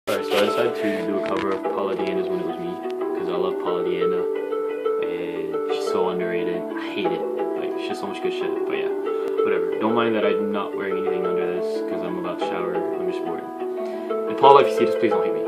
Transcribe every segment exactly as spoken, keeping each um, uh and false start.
Alright, so I decided to do a cover of Paula Deanda's When It Was Me, because I love Paula Deanda, and she's so underrated. I hate it. Like, she has so much good shit, but yeah, whatever. Don't mind that I'm not wearing anything under this, because I'm about to shower. I'm just bored. And Paula, if you see this, please don't hate me.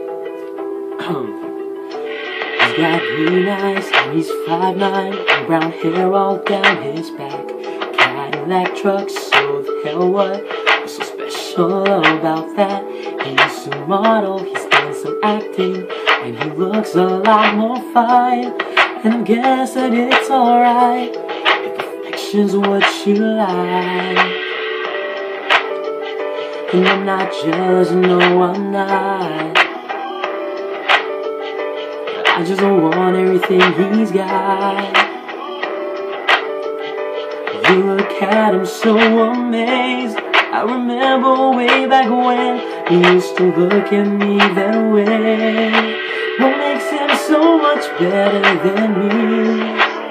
He's got green eyes, and he's five nine, and brown hair all down his back. Cadillac trucks, so the hell what? What's so special about that? He's a model, he's done some acting, and he looks a lot more fine. And I guess that it's alright, if perfection's what you like. And I'm not jealous, no I'm not. I just want everything he's got. You look at him so amazed. I remember way back when he used to look at me that way. What makes him so much better than me?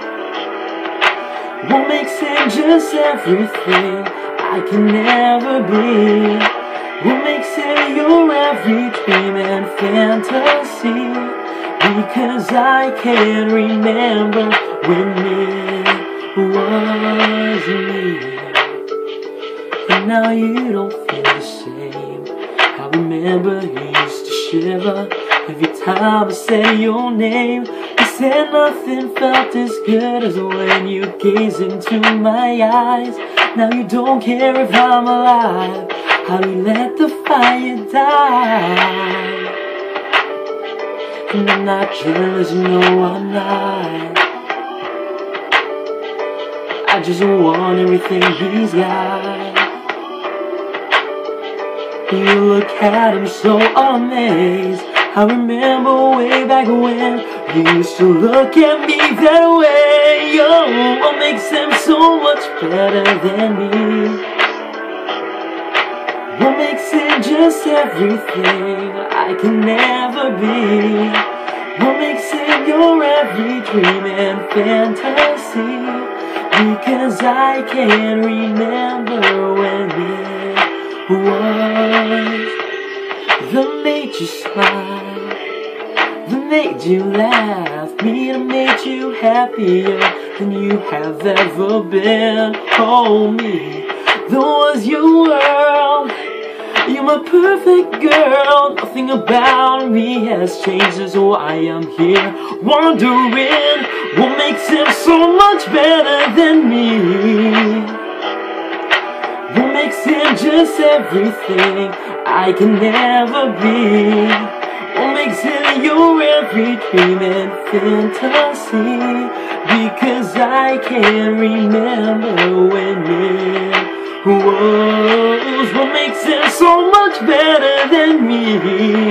What makes him just everything I can never be? What makes him your every dream and fantasy? Because I can't remember when it was me. And now you don't feel the same. I remember you used to shiver every time I said your name. You said nothing felt as good as when you gaze into my eyes. Now you don't care if I'm alive. How do you let the fire die? And I'm not jealous, no I'm not. I just want everything he's got. You look at him so amazed. I remember way back when you used to look at me that way. Yo, what makes him so much better than me? What makes him just everything I can never be? What makes him your every dream and fantasy? Because I can't remember when it was. That made you smile, that made you laugh, me that made you happier than you have ever been. Oh me, that was your world. You're my perfect girl. Nothing about me has changed, that's why I'm here wondering what makes him so much better than me. What makes him just everything I can never be? What makes him your every dream and fantasy? Because I can't remember when it was. What makes him so much better than me?